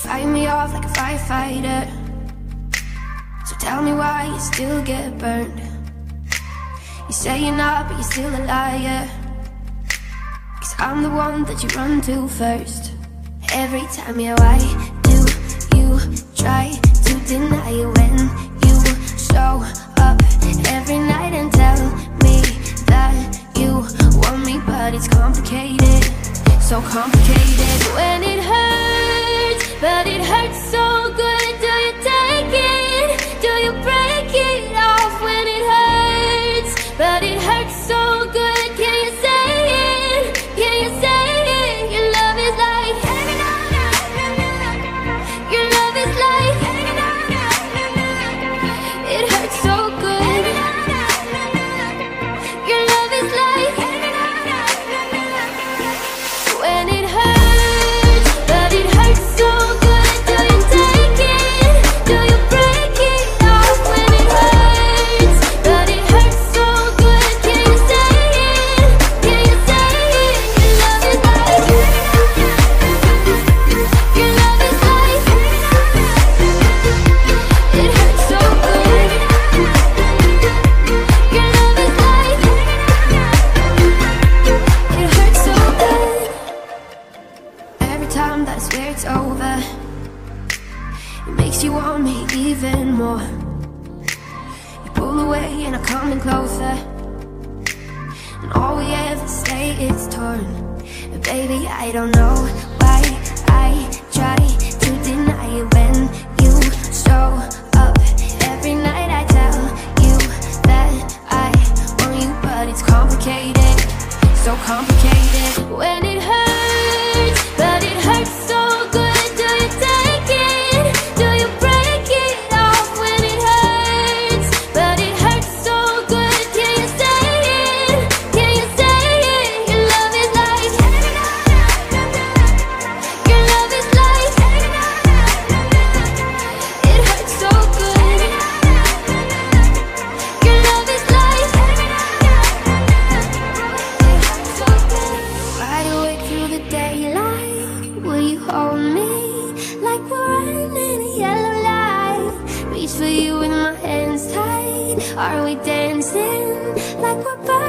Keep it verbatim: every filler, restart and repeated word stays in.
fight me off like a firefighter. So tell me why you still get burned. You say you're not, but you're still a liar. Cause I'm the one that you run to first. Every time, yeah, why do you try to deny it when you show up every night and tell me that you want me? But it's complicated, so complicated. When it hurts, but it hurts so good. Do you take it? Do you break it off? When it hurts, but it hurts so good. Can you say it? Can you say it? Your love is like, your love is like, it hurts so good. Your love is like, when it hurts, but it hurts so good. Do you take it? Do you break it off? When it hurts, but it hurts so good. Can you say it? Can you say it? Your love is like, your love is like, it hurts so good. Your love is like, it hurts so good. Every time that I swear it's over, it makes you want me even more. You pull away and I'm coming closer, and all we ever say is torn. But baby, I don't know why I try to deny it when you show up every night. I tell you that I want you, but it's complicated, so complicated. When it hurts, but it hurts so good. Do you take it? Do you break it off? When it hurts, but it hurts so good. Can you say it? Can you say it? Your love is like, your love is like, it hurts so good. Your love is like, it hurts so good. Wide awake through the daylight, will you hold me like we're running a yellow light? Reach for you with my hands tied. Are we dancing like we're burning?